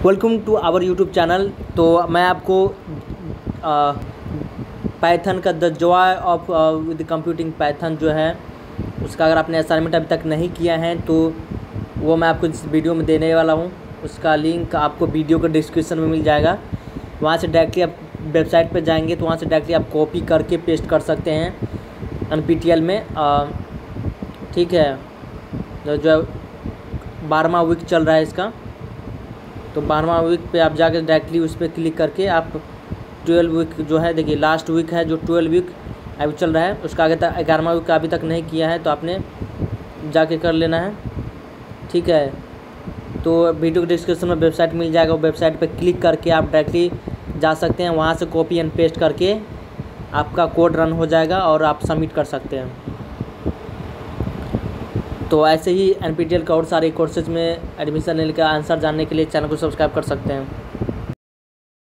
Welcome to our YouTube channel. तो मैं आपको पाइथन का the joy of with computing Python जो है उसका अगर आपने असाइनमेंट अभी तक नहीं किया है तो वो मैं आपको इस वीडियो में देने वाला हूँ। उसका लिंक आपको वीडियो के डिस्क्रिप्शन में मिल जाएगा। वहाँ से डायरेक्टली आप वेबसाइट पर जाएंगे तो वहाँ से डायरेक्टली आप कॉपी करके पेस्ट कर सकते हैं NPTEL में। ठीक है, जो 12वां वीक चल रहा है इसका, तो 12वां वीक पे आप जाकर डायरेक्टली उस पर क्लिक करके आप 12 वीक जो है, देखिए लास्ट वीक है जो 12 वीक अभी चल रहा है, उसका आगे तक 11वां वीक अभी तक नहीं किया है तो आपने जाके कर लेना है। ठीक है, तो वीडियो के डिस्क्रिप्शन में वेबसाइट मिल जाएगा, वो वेबसाइट पे क्लिक करके आप डायरेक्टली जा सकते हैं। वहाँ से कॉपी एंड पेस्ट करके आपका कोड रन हो जाएगा और आप सबमिट कर सकते हैं। तो ऐसे ही NPTEL के और सारे कोर्सेज में एडमिशन लेने का आंसर जानने के लिए चैनल को सब्सक्राइब कर सकते हैं।